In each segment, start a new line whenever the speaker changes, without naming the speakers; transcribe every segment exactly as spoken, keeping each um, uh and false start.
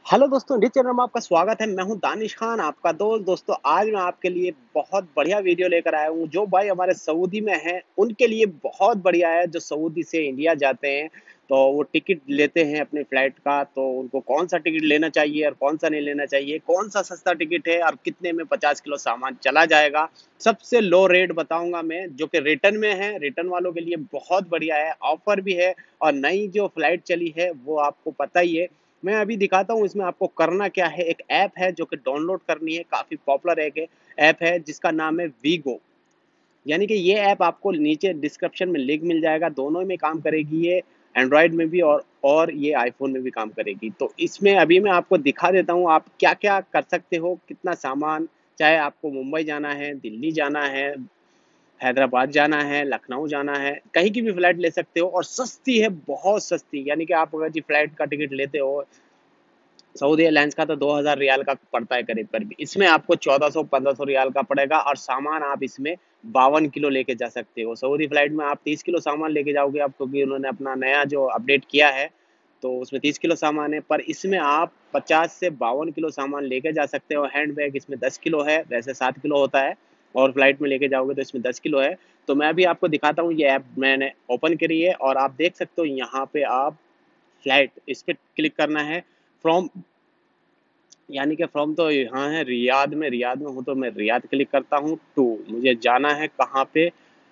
Hello दोस्तों, जिस channel में आपका स्वागत है। मैं हूं दानिश खान, आपका दोस्त। दोस्तों, आज मैं आपके लिए बहुत बढ़िया वीडियो लेकर आया हूं। जो भाई हमारे सऊदी में हैं उनके लिए बहुत बढ़िया है। जो सऊदी से इंडिया जाते हैं तो वो टिकट लेते हैं अपने फ्लाइट का, तो उनको कौन सा टिकट लेना चाहिए और कौन सा नहीं लेना चाहिए, कौन सा सस्ता टिकट है और कितने में पचास किलो सामान चला जाएगा, सबसे लो रेट बताऊंगा मैं। जो कि रिटर्न में है, रिटर्न वालों के लिए बहुत बढ़िया है, ऑफर भी है। और नई जो फ्लाइट चली है वो आपको पता ही है। मैं अभी दिखाता हूँ इसमें आपको करना क्या है। एक ऐप है जो कि डाउनलोड करनी है, काफ़ी पॉपुलर एक ऐप है जिसका नाम है वीगो। यानी कि ये ऐप आपको नीचे डिस्क्रिप्शन में लिंक मिल जाएगा। दोनों में काम करेगी ये, एंड्रॉयड में भी और और ये आईफोन में भी काम करेगी। तो इसमें अभी मैं आपको दिखा देता हूँ आप क्या क्या कर सकते हो, कितना सामान। चाहे आपको मुंबई जाना है, दिल्ली जाना है, हैदराबाद जाना है, लखनऊ जाना है, कहीं की भी फ्लाइट ले सकते हो। और सस्ती है, बहुत सस्ती। यानी कि आप अगर जी फ्लाइट का टिकट लेते हो सऊदी एयरलाइंस का तो दो हज़ार रियाल का पड़ता है करीब करीब। इसमें आपको चौदह सौ पंद्रह सौ रियाल का पड़ेगा और सामान आप इसमें बावन किलो लेके जा सकते हो। सऊदी फ्लाइट में आप तीस किलो सामान लेके जाओगे आप, क्योंकि उन्होंने अपना नया जो अपडेट किया है तो उसमें तीस किलो सामान है। पर इसमें आप पचास से बावन किलो सामान लेके जा सकते हो। हैंड बैग इसमें दस किलो है, वैसे सात किलो होता है, और फ्लाइट में लेके जाओगे तो इसमें दस किलो है। तो मैं अभी आपको दिखाता हूँ, ये ऐप मैंने ओपन करी है और आप देख सकते हो यहाँ पे आप फ्लाइट इस पर क्लिक करना है। फ्रॉम यानी कि फ्रॉम तो यहाँ है रियाद में, रियाद में हूँ तो मैं रियाद क्लिक करता हूँ। टू मुझे जाना है कहाँ पे,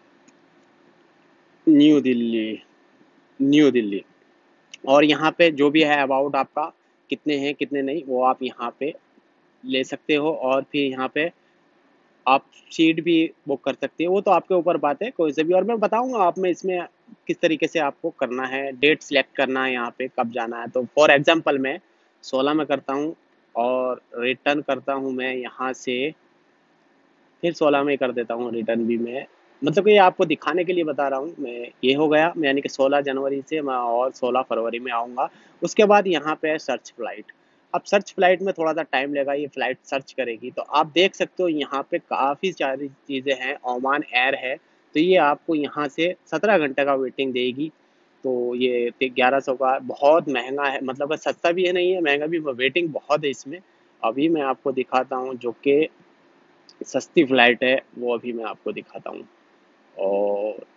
न्यू दिल्ली, न्यू दिल्ली। और यहाँ पे जो भी है अबाउट आपका कितने हैं कितने नहीं वो आप यहाँ पे ले सकते हो। और फिर यहाँ पे आप सीट भी बुक कर सकते हो, वो तो आपके ऊपर बात है कोई से भी। और मैं बताऊंगा आप में इसमें किस तरीके से आपको करना है, डेट सिलेक्ट करना है, यहाँ पे कब जाना है। तो फॉर एग्जांपल मैं सोलह में करता हूँ और रिटर्न करता हूँ मैं यहाँ से, फिर सोलह में कर देता हूँ रिटर्न भी मैं। मतलब कि ये आपको दिखाने के लिए बता रहा हूँ मैं। ये हो गया, यानी कि सोलह जनवरी से मैं और सोलह फरवरी में आऊँगा। उसके बाद यहाँ पे है सर्च फ्लाइट। अब सर्च फ्लाइट में थोड़ा सा टाइम लगेगा, ये फ्लाइट सर्च करेगी। तो आप देख सकते हो यहाँ पे काफ़ी सारी चीज़ें हैं। ओमान एयर है, तो ये आपको यहाँ से सत्रह घंटे का वेटिंग देगी। तो ये ग्यारह सौ का बहुत महंगा है, मतलब सस्ता भी है नहीं है, महंगा भी, वेटिंग बहुत है इसमें। अभी मैं आपको दिखाता हूँ जो कि सस्ती फ्लाइट है, वो अभी मैं आपको दिखाता हूँ। और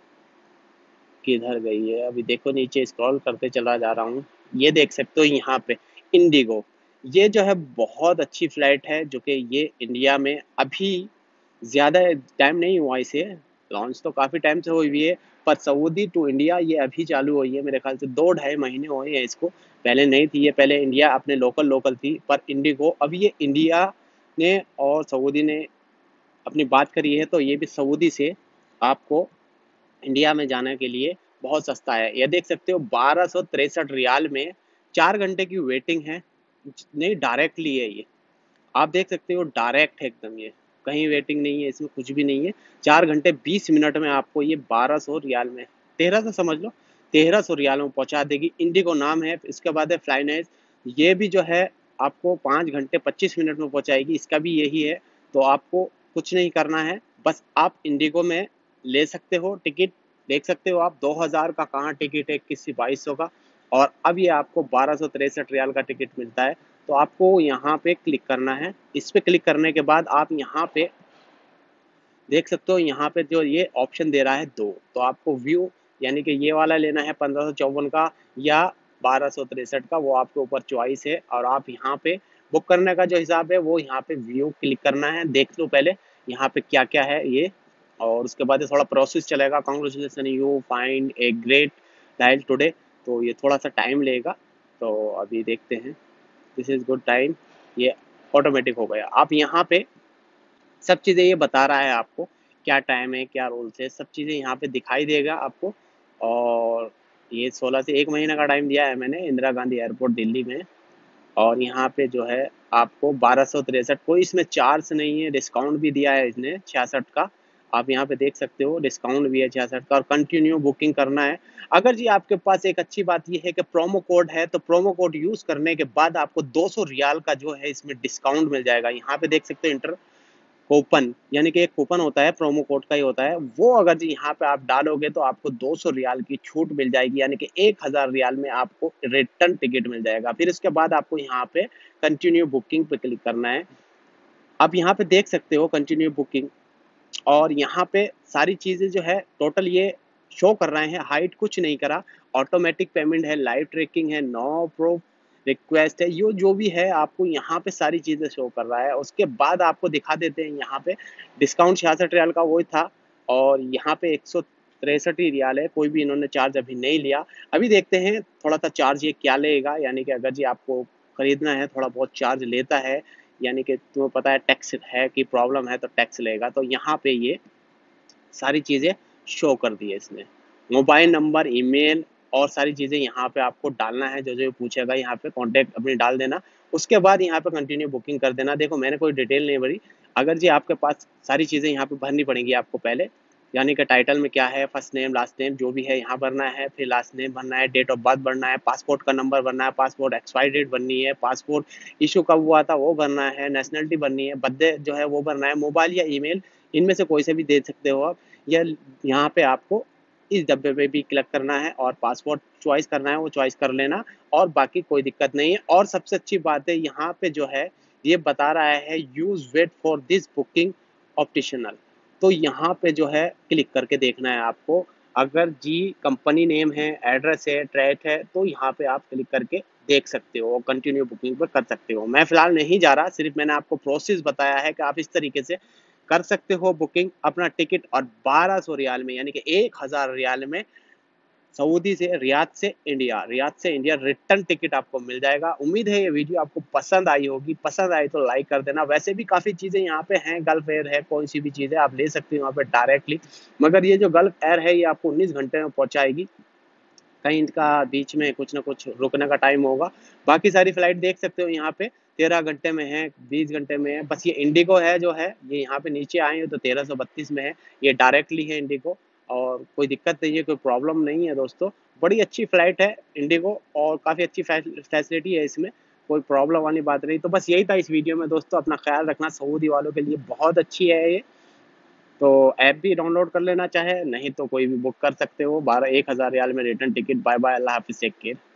किधर गई है, अभी देखो नीचे स्क्रॉल करते चला जा रहा हूँ। ये देख सकते हो यहाँ पे इंडिगो। ये जो है बहुत अच्छी फ्लाइट है, जो कि ये इंडिया में अभी ज़्यादा टाइम नहीं हुआ इसे लॉन्च, तो काफ़ी टाइम से हुई हुई है। पर सऊदी टू इंडिया ये अभी चालू हुई है, मेरे ख्याल से दो ढाई महीने हुए हैं इसको। पहले नहीं थी ये, पहले इंडिया अपने लोकल लोकल थी। पर इंडिगो अब ये इंडिया ने और सऊदी ने अपनी बात करी है, तो ये भी सऊदी से आपको इंडिया में जाने के लिए बहुत सस्ता है। ये देख सकते हो बारह सौ तिरसठ रियाल में चार घंटे की वेटिंग है। नहीं, डायरेक्टली है ये, आप देख सकते हो डायरेक्ट है एकदम। ये कहीं वेटिंग नहीं है, इसमें कुछ भी नहीं है। चार घंटे बीस मिनट में आपको ये बारह सौ रियाल में, तेरह सौ समझ लो, तेरह सौ रियाल में पहुंचा देगी। इंडिगो नाम है। इसके बाद है फ्लाइनेस, ये भी जो है आपको पाँच घंटे पच्चीस मिनट में पहुंचाएगी, इसका भी यही है। तो आपको कुछ नहीं करना है, बस आप इंडिगो में ले सकते हो टिकट। देख सकते हो आप दो हज़ार का कहाँ टिकट है, इक्कीस से बाईस सौ का। और अब ये आपको बारह सौ तिरसठ रियाल का टिकट मिलता है। तो आपको यहाँ पे क्लिक करना है। इस पे क्लिक करने के बाद आप यहाँ पे देख सकते हो, यहाँ पे जो ये ऑप्शन दे रहा है दो, तो आपको व्यू यानी कि ये वाला लेना है पंद्रह सौ चौवन का या बारह सौ तिरसठ का, वो आपके ऊपर चॉइस है। और आप यहाँ पे बुक करने का जो हिसाब है वो यहाँ पे व्यू क्लिक करना है। देख लो पहले यहाँ पे क्या क्या है ये, और उसके बाद ये थोड़ा प्रोसेस चलेगा। Congratulation you find a great deal today, तो ये थोड़ा सा टाइम लेगा। तो अभी देखते हैं, दिस इज़ गुड टाइम। ये ऑटोमेटिक हो गया। आप यहाँ पे सब चीज़ें ये बता रहा है आपको, क्या टाइम है, क्या रूल्स है, सब चीज़ें यहाँ पे दिखाई देगा आपको। और ये सोलह से एक महीने का टाइम दिया है मैंने इंदिरा गांधी एयरपोर्ट दिल्ली में। और यहाँ पे जो है आपको बारह सौ तिरसठ, कोई इसमें चार्ज नहीं है, डिस्काउंट भी दिया है इसने छियासठ का। आप यहाँ पे देख सकते हो डिस्काउंट भी है छियासठ का। और कंटिन्यू बुकिंग करना है। अगर जी आपके पास एक अच्छी बात ये है कि प्रोमो कोड है, तो प्रोमो कोड यूज़ करने के बाद आपको दो सौ रियाल का जो है इसमें डिस्काउंट मिल जाएगा। यहाँ पे देख सकते हो इंटर कूपन, यानी कि एक कूपन होता है, प्रोमो कोड का ही होता है, वो अगर जी यहाँ पे आप डालोगे तो आपको दो सौ रियाल की छूट मिल जाएगी, यानी कि एक हज़ार रियाल में आपको रिटर्न टिकट मिल जाएगा। फिर उसके बाद आपको यहाँ पे कंटिन्यू बुकिंग पे क्लिक करना है। आप यहाँ पे देख सकते हो कंटिन्यू बुकिंग, और यहाँ पे सारी चीज़ें जो है टोटल ये शो कर रहे हैं, हाइड कुछ नहीं करा, ऑटोमेटिक पेमेंट है, लाइव ट्रैकिंग है, नो प्रूफ रिक्वेस्ट है, यो जो भी है आपको यहाँ पे सारी चीज़ें शो कर रहा है। उसके बाद आपको दिखा देते हैं यहाँ पे डिस्काउंट छियासठ रियाल का वो था, और यहाँ पे एक सौ तिरसठ ही रियाल है, कोई भी इन्होंने चार्ज अभी नहीं लिया। अभी देखते हैं थोड़ा सा चार्ज ये क्या लेगा, यानी कि अगर जी आपको खरीदना है थोड़ा बहुत चार्ज लेता है, यानी कि तुम्हें पता है टैक्स है कि प्रॉब्लम है तो टैक्स लेगा। तो यहाँ पे ये सारी चीज़ें शो कर दी है इसने, मोबाइल नंबर, ईमेल और सारी चीज़ें यहाँ पे आपको डालना है, जो जो पूछेगा यहाँ पे कॉन्टैक्ट अपनी डाल देना। उसके बाद यहाँ पे कंटिन्यू बुकिंग कर देना। देखो मैंने कोई डिटेल नहीं भरी, अगर जी आपके पास सारी चीज़ें यहाँ पे भरनी पड़ेंगी आपको पहले, यानी कि टाइटल में क्या है, फर्स्ट नेम लास्ट नेम जो भी है यहाँ भरना है, फिर लास्ट नेम भरना है, डेट ऑफ बर्थ भरना है, पासपोर्ट का नंबर भरना है, पासपोर्ट एक्सपायरी डेट भरनी है, पासपोर्ट इशू कब हुआ था वो भरना है, नेशनलिटी भरनी है, बर्थडे जो है वो भरना है, मोबाइल या ईमेल इनमें से कोई से भी दे सकते हो आप। या यहाँ पे आपको इस डब्बे पे भी क्लिक करना है और पासपोर्ट चॉइस करना है, वो चॉइस कर लेना, और बाकी कोई दिक्कत नहीं है। और सबसे अच्छी बात है यहाँ पे जो है ये बता रहा है use wait for this booking optional, तो यहाँ पे जो है क्लिक करके देखना है आपको। अगर जी कंपनी नेम है, एड्रेस है, ट्रैक है, तो यहाँ पे आप क्लिक करके देख सकते हो, कंटिन्यू बुकिंग पर कर सकते हो। मैं फिलहाल नहीं जा रहा, सिर्फ मैंने आपको प्रोसेस बताया है कि आप इस तरीके से कर सकते हो बुकिंग अपना टिकट, और बारह सौ रियाल में, यानी कि एक हज़ार रियाल में सऊदी से, रियाद से इंडिया, रियाद से इंडिया रिटर्न टिकट आपको मिल जाएगा। उम्मीद है ये वीडियो आपको पसंद आई होगी, पसंद आई तो लाइक कर देना। वैसे भी काफ़ी चीज़ें यहाँ पे हैं, गल्फ एयर है, कोई सी भी चीज़ें आप ले सकते हो वहाँ पे डायरेक्टली, मगर ये जो गल्फ एयर है ये आपको उन्नीस घंटे में पहुँचाएगी, कहीं इनका बीच में कुछ ना कुछ रुकने का टाइम होगा। बाकी सारी फ्लाइट देख सकते हो यहाँ पे तेरह घंटे में है, बीस घंटे में है, बस ये इंडिगो है जो है ये यहाँ पे नीचे आए हो तो तेरह सौ बत्तीस में है, ये डायरेक्टली है इंडिगो, और कोई दिक्कत नहीं है, कोई प्रॉब्लम नहीं है दोस्तों। बड़ी अच्छी फ्लाइट है इंडिगो, और काफ़ी अच्छी फैसिलिटी है इसमें, कोई प्रॉब्लम वाली बात नहीं। तो बस यही था इस वीडियो में दोस्तों, अपना ख्याल रखना, सऊदी वालों के लिए बहुत अच्छी है ये, तो ऐप भी डाउनलोड कर लेना चाहे, नहीं तो कोई भी बुक कर सकते हो। बारह एक हज़ार रियाल में रिटर्न टिकट। बाय बाय, अल्लाह हाफिज़, टेक केयर।